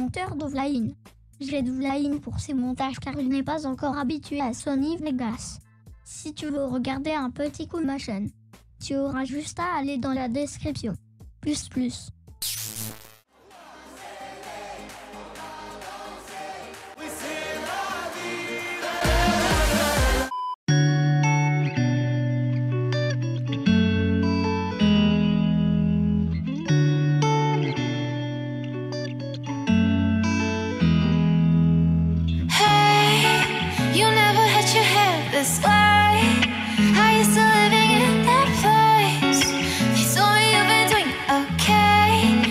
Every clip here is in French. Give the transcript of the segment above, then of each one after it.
monteur d'offline. J'ai d'offline pour ces montages car il n'est pas encore habitué à Sony Vegas. Si tu veux regarder un petit coup de ma chaîne, tu auras juste à aller dans la description. Plus. This way, I used to living in that place. They told me you've been doing okay.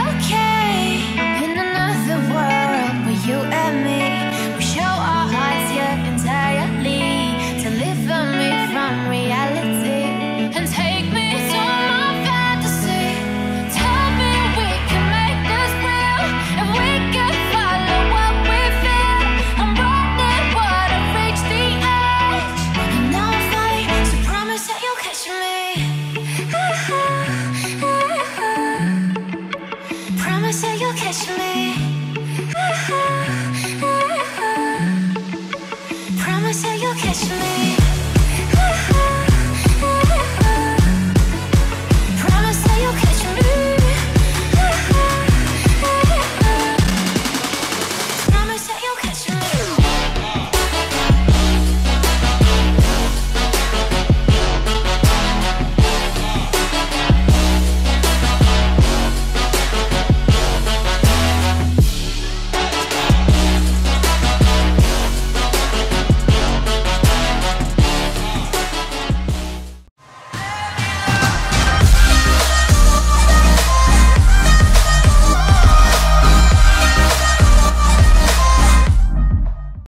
In another world where you and me, we show our hearts here entirely. Deliver me from reality and take me to my fantasy. Tell me we can make this real and we can follow what we feel. I'm running, but I've reached the edge. Promise that you'll catch me. Promise that you'll catch me.